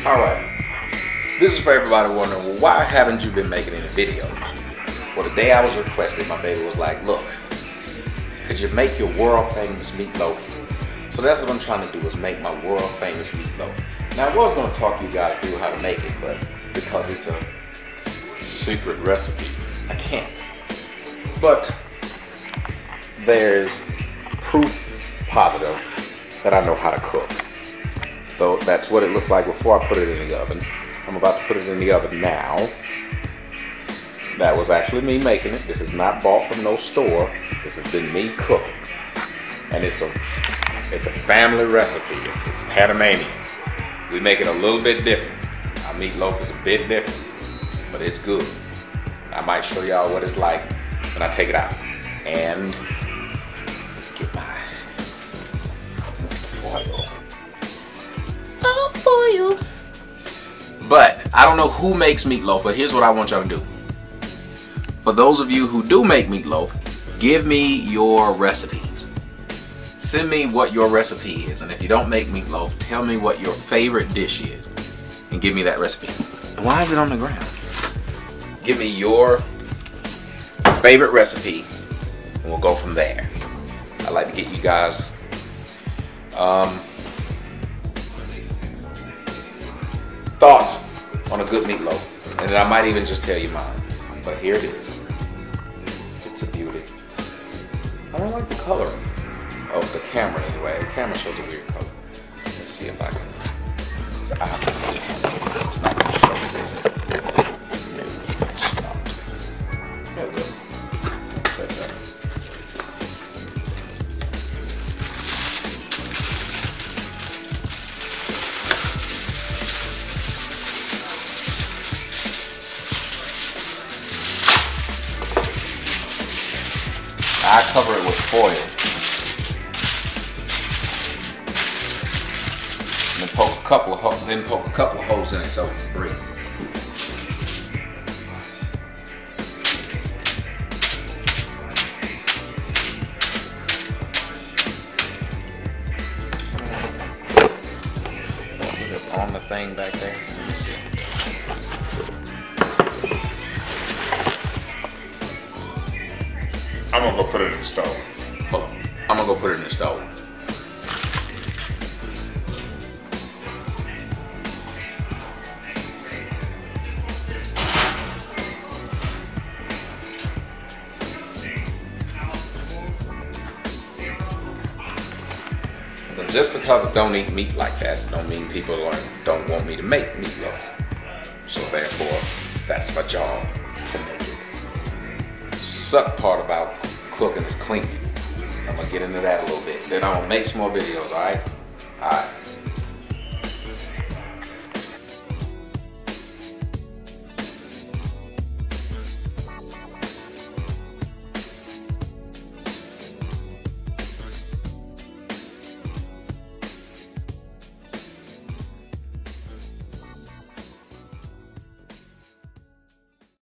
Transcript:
Alright, this is for everybody wondering, well, why haven't you been making any videos? Well, the day I was requested, my baby was like, look, could you make your world famous meatloaf? So that's what I'm trying to do, is make my world famous meatloaf. Now I was going to talk you guys through how to make it, but because it's a secret recipe, I can't. But there's proof positive that I know how to cook. So that's what it looks like before I put it in the oven. I'm about to put it in the oven now. That was actually me making it. This is not bought from no store. This has been me cooking. And it's a family recipe. It's Panamanian. We make it a little bit different. Our meatloaf is a bit different, but it's good. I might show y'all what it's like when I take it out. And get my foil. Foil. But I don't know who makes meatloaf, but here's what I want y'all to do. For those of you who do make meatloaf, give me your recipes. Send me what your recipe is, and if you don't make meatloaf, tell me what your favorite dish is and give me that recipe. And why is it on the ground? Give me your favorite recipe and we'll go from there. I'd like to get you guys thoughts on a good meatloaf, and then I might even just tell you mine. But here it is. It's a beauty. I don't like the color of the camera anyway. The camera shows a weird color. Let's see if I can. I have to put this on there. It's not going to show me this. There we go. Let's set that. I cover it with foil. And then poke a couple of holes in it so it can breathe. Put it on the thing back there. Let me see. I'm gonna go put it in the stove. Hold on. I'm gonna go put it in the stove. But just because I don't eat meat like that, don't mean people don't want me to make meatloaf. So therefore, that's my job to make it. Suck part about cooking is cleaning. I'm gonna get into that a little bit. Then I'm gonna make some more videos, alright? Alright.